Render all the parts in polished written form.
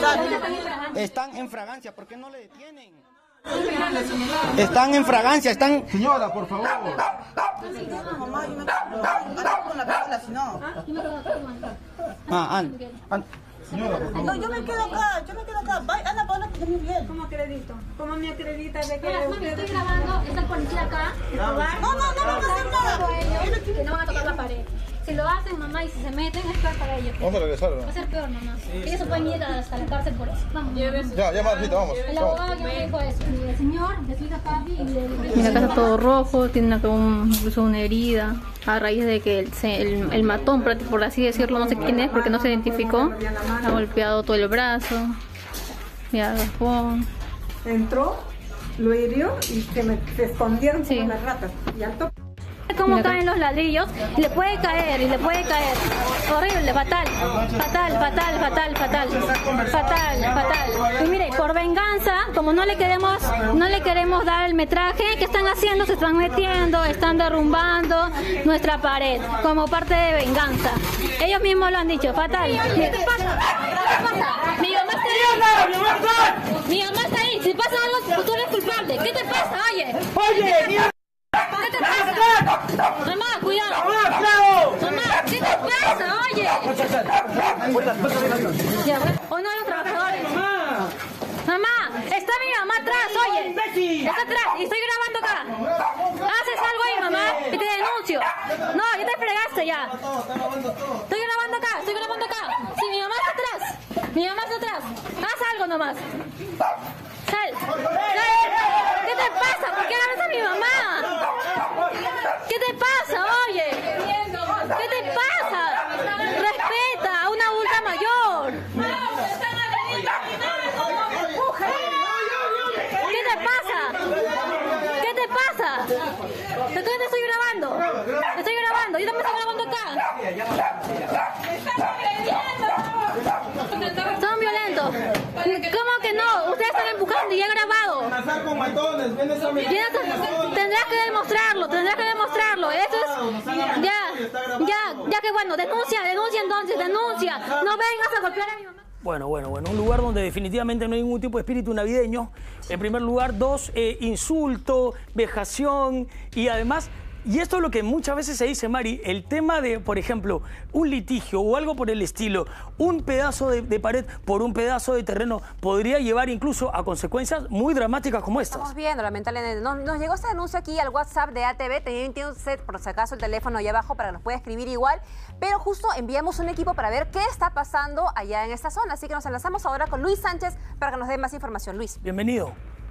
Están en fragancia, ¿por qué no le detienen? Están en fragancia, están... Señora, por favor. Mamá, yo me quedo con la pistola, si no. Señora, por favor. No, yo me quedo acá. Vaya, Ana Paula, que muy bien. ¿Cómo acredito? ¿Cómo me acredita de que Mami, estoy grabando, está el policía acá. No van a hacer nada. Que no van a tocar la pared. Si lo hacen, mamá, y si se meten, es peor para ellos. Vamos a regresar, ¿no? Va a ser peor, mamá. Ellos se pueden ir hasta la cárcel por eso. Vamos. Ya, Marcita, vamos. El abogado ya me dijo eso. El señor, de su hija Papi y de... Mira, acá está todo rojo, tiene acá incluso una herida a raíz de que el matón, por así decirlo, no sé quién es porque no se identificó, ha golpeado todo el brazo, ya agarró. entró, lo hirió y se escondieron como las ratas. Y al toque. Cómo caen los ladrillos, le puede caer y le puede caer. Horrible, fatal. Y mire, por venganza, como no le queremos dar el metraje, ¿qué están haciendo? Se están metiendo, están derrumbando nuestra pared, como parte de venganza. Ellos mismos lo han dicho, fatal. ¿Qué te pasa? Mi mamá está ahí. Mi mamá está ahí. Si pasa algo, tú eres culpable. ¿Qué te pasa? Oye, ¿qué te pasa? Mamá, cuidado. Mamá, ¿qué te pasa? Oye. ¿O no los trabajadores? Mamá, está mi mamá atrás, oye. Está atrás y estoy grabando acá. Haces algo ahí, mamá, y te denuncio. No, ya te fregaste ya. Estoy grabando acá. Sí, mi mamá está atrás. Haz algo nomás. Sal. ¿Qué te pasa? ¿Por qué agarras a mi mamá? ¿Qué te pasa? Oye. ¿Qué te pasa? Respeta a una adulta mayor. ¿Qué te pasa? Te estoy grabando. Yo también estoy grabando acá. Son violentos. ¿Cómo que no? Ustedes están empujando y ya he grabado. Tendrás que demostrarlo. Eso es... Ya que bueno, denuncia entonces. No vengas a golpear a mi mamá. Bueno, un lugar donde definitivamente no hay ningún tipo de espíritu navideño. En primer lugar, dos, insulto, vejación y además... Y esto es lo que muchas veces se dice, Mari, el tema de, por ejemplo, un litigio o algo por el estilo, un pedazo de pared por un pedazo de terreno podría llevar incluso a consecuencias muy dramáticas como estas. Estamos viendo, lamentablemente. Nos llegó este anuncio aquí al WhatsApp de ATV, también tiene usted, por si acaso, el teléfono ahí abajo para que nos pueda escribir igual, pero justo enviamos un equipo para ver qué está pasando allá en esta zona, así que nos enlazamos ahora con Luis Sánchez para que nos dé más información. Luis. Bienvenido.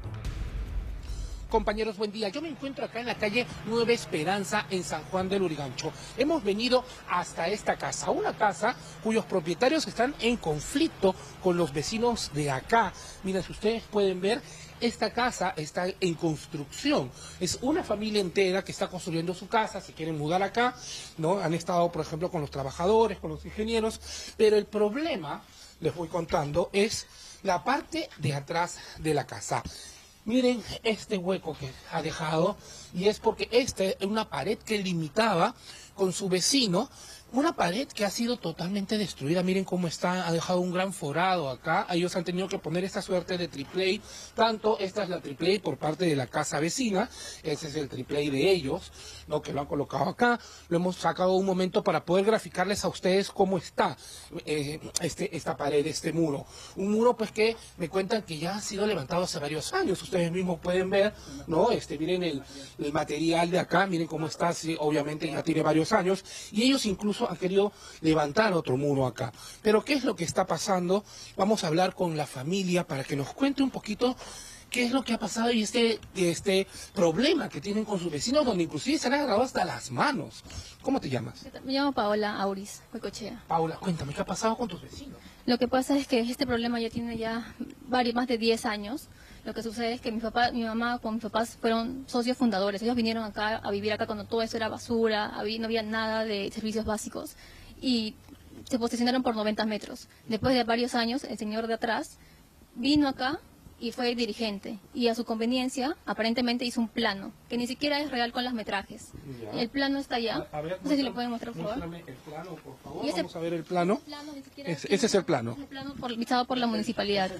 Compañeros, buen día. Yo me encuentro acá en la calle Nueva Esperanza, en San Juan del Lurigancho. Hemos venido hasta esta casa, una casa cuyos propietarios están en conflicto con los vecinos de acá. Miren, si ustedes pueden ver, esta casa está en construcción. Es una familia entera que está construyendo su casa, se quieren mudar acá, ¿no? Han estado, por ejemplo, con los trabajadores, con los ingenieros, pero el problema, les voy contando, es la parte de atrás de la casa. Miren este hueco que ha dejado, y es porque esta es una pared que limitaba con su vecino, una pared que ha sido totalmente destruida. Miren cómo está, ha dejado un gran forado acá. Ellos han tenido que poner esta suerte de triple A, tanto esta es la triple A por parte de la casa vecina, ese es el triple A de ellos, ¿no? Que lo han colocado acá. Lo hemos sacado un momento para poder graficarles a ustedes cómo está esta pared, este muro. Un muro pues que me cuentan que ya ha sido levantado hace varios años. Ustedes mismos pueden ver, ¿no? Miren el material de acá, miren cómo está, sí, obviamente ya tiene varios años, y ellos incluso han querido levantar otro muro acá. Pero ¿qué es lo que está pasando? Vamos a hablar con la familia para que nos cuente un poquito qué es lo que ha pasado y este problema que tienen con sus vecinos, donde inclusive se han agarrado hasta las manos. ¿Cómo te llamas? Me llamo Paola Auris, Huecochea. Paola, cuéntame, ¿qué ha pasado con tus vecinos? Lo que pasa es que este problema ya tiene más de 10 años. Lo que sucede es que mi mamá con mis papás fueron socios fundadores. Ellos vinieron acá a vivir acá cuando todo eso era basura, no había nada de servicios básicos. Y se posesionaron por 90 metros. Después de varios años, el señor de atrás vino acá y fue dirigente. Y a su conveniencia, aparentemente hizo un plano, que ni siquiera es real con los metrajes. Ya. El plano está allá. A ver, No sé si lo pueden mostrar, por favor. muéstrame el plano, por favor. Y ese- Vamos a ver el plano. Ni siquiera Ese es el plano. Es el plano visado por la municipalidad.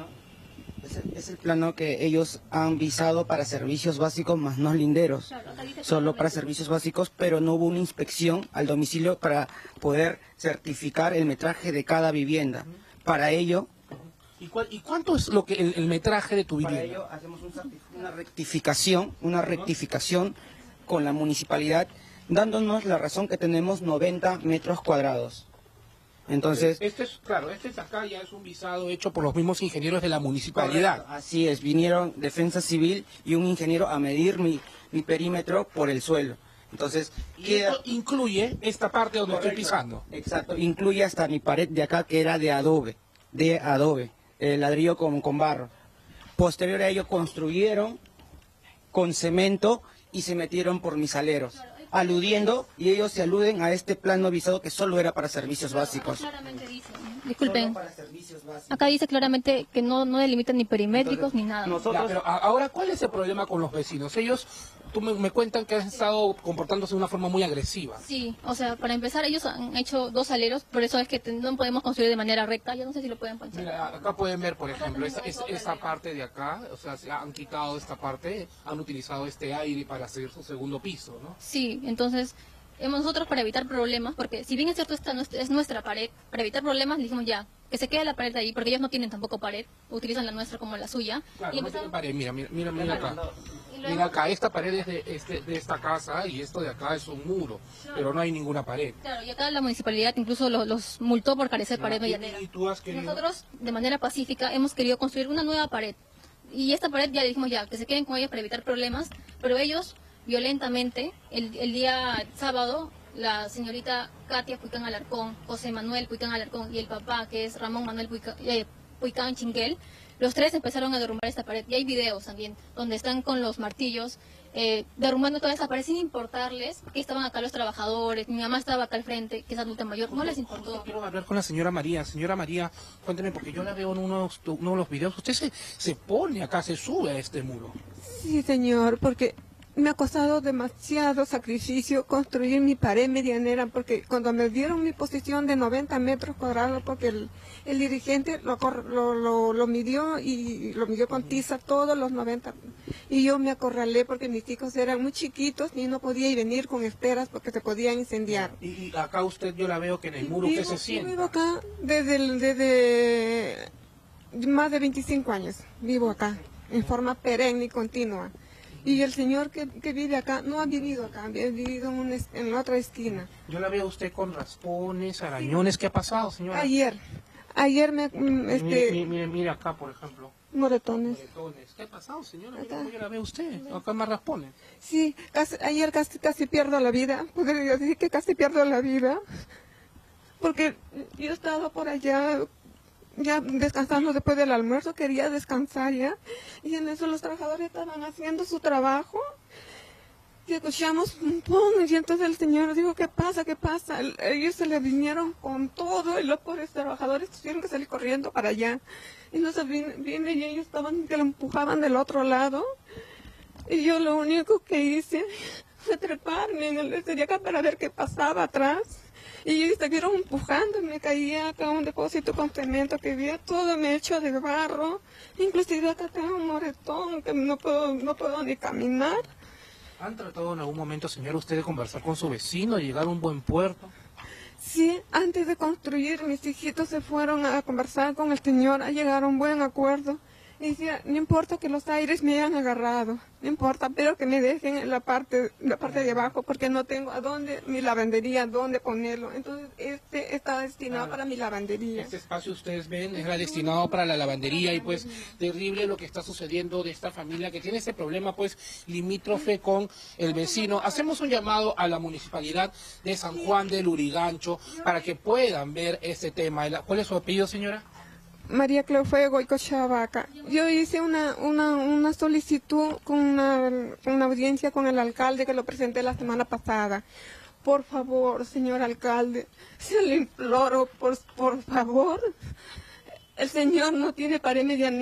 Es el plano que ellos han visado para servicios básicos más no linderos. Claro, acá dice Solo para claramente. servicios básicos, pero no hubo una inspección al domicilio para poder certificar el metraje de cada vivienda. Para ello, ¿Y cuánto es lo que el metraje de tu para vivienda? ello hacemos una rectificación con la municipalidad, dándonos la razón que tenemos 90 metros cuadrados. Entonces, Este es acá ya es un visado hecho por los mismos ingenieros de la municipalidad. correcto, así es, vinieron Defensa Civil y un ingeniero a medir mi perímetro por el suelo. Entonces, Y esto incluye esta parte donde estoy correcto, pisando. exacto, incluye hasta mi pared de acá que era de adobe, ladrillo con barro. Posterior a ello construyeron con cemento y se metieron por mis aleros, aludiendo, y ellos se aluden a este plano visado que solo era para servicios básicos. Claramente dice, disculpen, Solo para servicios básicos. acá dice claramente que no delimitan ni perimétricos ni nada. Ya, pero ahora, ¿cuál es el problema con los vecinos? Ellos, me cuentan que han estado comportándose de una forma muy agresiva. Sí, o sea, para empezar, ellos han hecho 2 aleros, por eso es que no podemos construir de manera recta. Yo no sé si lo pueden ponchar. Mira, acá pueden ver, por ejemplo, esta parte de acá, o sea, se han quitado esta parte, han utilizado este aire para hacer su segundo piso, ¿no? Sí, entonces nosotros para evitar problemas, porque si bien es cierto esta es nuestra pared, para evitar problemas dijimos ya, que se quede la pared ahí, porque ellos no tienen tampoco pared, utilizan la nuestra como la suya. Claro, Y no tiene empezamos- pared, mira acá. y luego- Mira acá, esta pared es de esta casa y esto de acá es un muro, pero no hay ninguna pared. Claro, y acá la municipalidad incluso los multó por carecer pared medianera. Y tú has querido... Nosotros, de manera pacífica, hemos querido construir una nueva pared. Y esta pared ya le dijimos ya, que se queden con ellos para evitar problemas, pero ellos violentamente, el día sábado, la señorita Katia Puicán Alarcón, José Manuel Puicán Alarcón y el papá, que es Ramón Manuel Puicán Chinguel, los 3 empezaron a derrumbar esta pared. Y hay videos también, donde están con los martillos, derrumbando toda esa pared sin importarles que estaban acá los trabajadores. Mi mamá estaba acá al frente, que es adulta mayor, no les importó. Quiero hablar con la señora María. Señora María, cuénteme, porque yo la veo en uno de los videos. Usted se pone acá, se sube a este muro. Sí, señor, porque me ha costado demasiado sacrificio construir mi pared medianera, porque cuando me dieron mi posición de 90 metros cuadrados, porque el dirigente lo midió y lo midió con tiza todos los 90, y yo me acorralé porque mis hijos eran muy chiquitos y no podía ir venir con esperas porque se podían incendiar. Y acá usted, yo la veo que en el muro usted se sienta. Vivo acá desde más de 25 años, vivo acá, en forma perenne y continua. Y el señor que vive acá no ha vivido acá, ha vivido en la otra esquina. Yo la veo a usted con raspones, arañones. ¿Qué ha pasado, señora? Ayer me, Mire acá, por ejemplo. moretones. Moretones. ¿Qué ha pasado, señora? Mira cómo yo la veo a usted. Acá más raspones. Sí, ayer casi pierdo la vida, podría decir que casi pierdo la vida, porque yo estaba por allá ya descansando después del almuerzo, quería descansar ya, y en eso los trabajadores estaban haciendo su trabajo, y escuchamos un pum, y entonces el señor dijo, ¿qué pasa? ¿Qué pasa? Ellos se le vinieron con todo, y los pobres trabajadores tuvieron que salir corriendo para allá, y entonces vine y ellos estaban, que lo empujaban del otro lado, y yo lo único que hice fue treparme en el de acá para ver qué pasaba atrás. Y ellos siguieron empujando y me caía acá un depósito con cemento que había todo me hecho de barro. Inclusive acá tengo un moretón que no puedo ni caminar. ¿Han tratado en algún momento, señora, usted de conversar con su vecino, de llegar a un buen puerto? Sí, antes de construir, mis hijitos se fueron a conversar con el señor, a llegar a un buen acuerdo. Y decía, no importa que los aires me hayan agarrado, no importa, pero que me dejen en la parte de abajo, porque no tengo a dónde, mi lavandería, dónde ponerlo. Entonces, este está destinado para mi lavandería. Este espacio, ustedes ven, era destinado para la lavandería y pues terrible lo que está sucediendo de esta familia que tiene ese problema pues limítrofe con el vecino. Hacemos un llamado a la municipalidad de San Juan del Lurigancho para que puedan ver este tema. ¿Cuál es su apellido, señora? María Cleofuego y Cochabamba. Yo hice una solicitud con una audiencia con el alcalde que lo presenté la semana pasada. Por favor, señor alcalde, se lo imploro, por favor. El señor no tiene pared medianera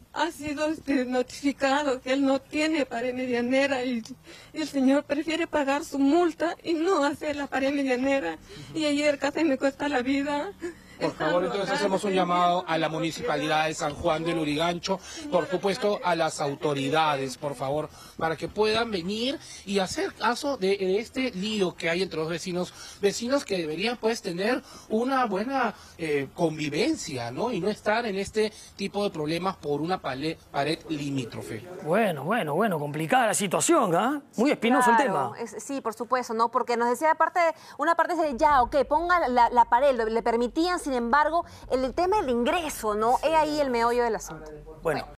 ha sido notificado que él no tiene pared medianera y el señor prefiere pagar su multa y no hacer la pared medianera. Y ayer casi me cuesta la vida. Por favor, entonces hacemos un llamado a la Municipalidad de San Juan del Lurigancho, por supuesto a las autoridades, por favor, para que puedan venir y hacer caso de este lío que hay entre los vecinos que deberían pues tener una buena convivencia, ¿no? Y no estar en este tipo de problemas por una pared limítrofe. Bueno, complicada la situación, ¿ah? Muy espinoso el tema. Sí, por supuesto, ¿no? Porque nos decía una parte dice, ya, ok, ponga la pared, le permitían, sin embargo, el tema del ingreso, ¿no? Es ahí el meollo del asunto. Bueno.